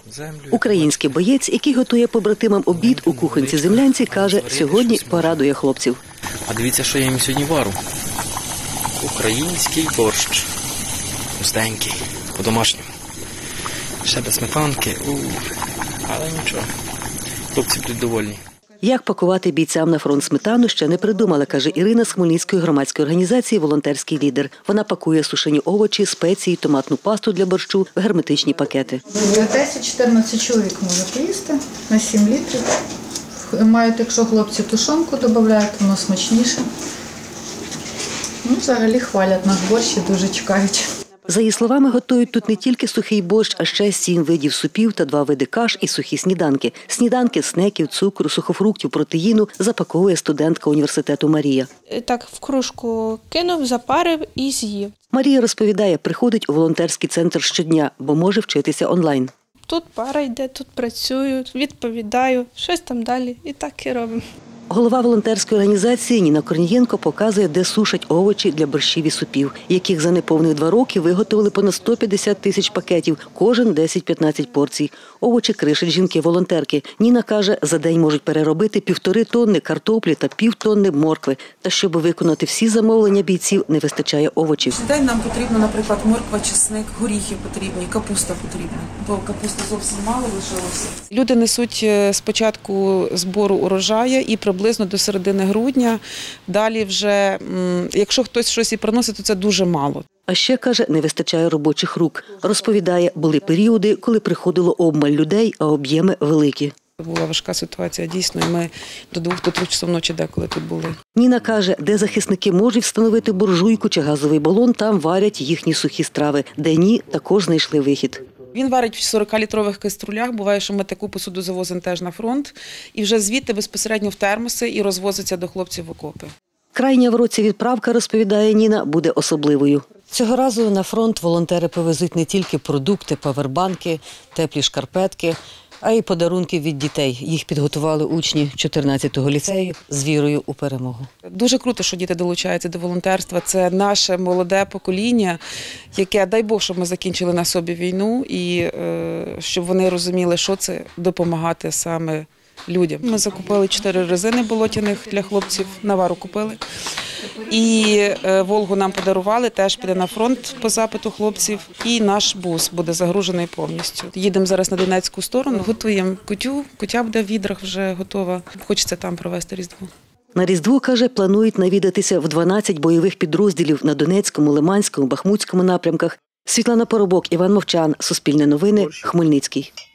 Український боєць, який готує побратимам обід у кухонці-землянці, каже, сьогодні порадує хлопців. А дивіться, що я їм сьогодні вару. Український борщ. Густенький, по-домашньому. Ще без сметанки, але нічого. Хлопці будуть довольні. Як пакувати бійцям на фронт сметану, ще не придумала, каже Ірина з Хмельницької громадської організації «Волонтерський лідер». Вона пакує сушені овочі, спеції, томатну пасту для борщу в герметичні пакети. 10-14 чоловік може поїсти на 7 літрів. Мають, якщо хлопці тушонку додають, воно смачніше. Взагалі хвалять наш борщ і дуже чекають. За її словами, готують тут не тільки сухий борщ, а ще 7 видів супів та 2 види каш і сухі сніданки. Сніданки, снеків, цукру, сухофруктів, протеїну запаковує студентка університету Марія. Так в кружку кинув, запарив і з'їв. Марія розповідає, приходить у волонтерський центр щодня, бо може вчитися онлайн. Тут пара йде, тут працюю, відповідаю, щось там далі і так і робимо. Голова волонтерської організації Ніна Корнієнко показує, де сушать овочі для борщів і супів, яких за неповних 2 роки виготовили понад 150 тисяч пакетів, кожен 10-15 порцій. Овочі кришать жінки-волонтерки. Ніна каже, за день можуть переробити 1,5 тонни картоплі та 0,5 тонни моркви. Та щоб виконати всі замовлення бійців, не вистачає овочів. День нам потрібно, наприклад, морква, чесник, горіхи потрібні, капуста потрібна, бо капусти зовсім мало лишилося. Люди несуть з початку збору урожаю і приблизно до середини грудня. Далі вже, якщо хтось щось і приносить, то це дуже мало. А ще, каже, не вистачає робочих рук. Розповідає, були періоди, коли приходило обмаль людей, а об'єми великі. Була важка ситуація, дійсно, і ми до 2-3 часов ночі деколи тут були. Ніна каже, де захисники можуть встановити буржуйку чи газовий балон, там варять їхні сухі страви. Де ні, також знайшли вихід. Він варить в 40-літрових каструлях, буває, що ми таку посуду завозимо теж на фронт, і вже звідти безпосередньо в термоси і розвозиться до хлопців в окопи. Крайня в році відправка, розповідає Ніна, буде особливою. Цього разу на фронт волонтери повезуть не тільки продукти, павербанки, теплі шкарпетки, а й подарунки від дітей. Їх підготували учні 14-го ліцею з вірою у перемогу. Дуже круто, що діти долучаються до волонтерства. Це наше молоде покоління, яке, дай Бог, щоб ми закінчили на собі війну і щоб вони розуміли, що це допомагати саме людям. Ми закупили 4 резини болотяних для хлопців, навару купили. І «Волгу» нам подарували, теж піде на фронт по запиту хлопців. І наш бус буде загружений повністю. Їдемо зараз на Донецьку сторону, готуємо кутю. Кутя буде в відрах, вже готова. Хочеться там провести Різдво. На Різдво, каже, планують навідатися в 12 бойових підрозділів на Донецькому, Лиманському, Бахмутському напрямках. Світлана Поробок, Іван Мовчан, Суспільне новини, Хмельницький.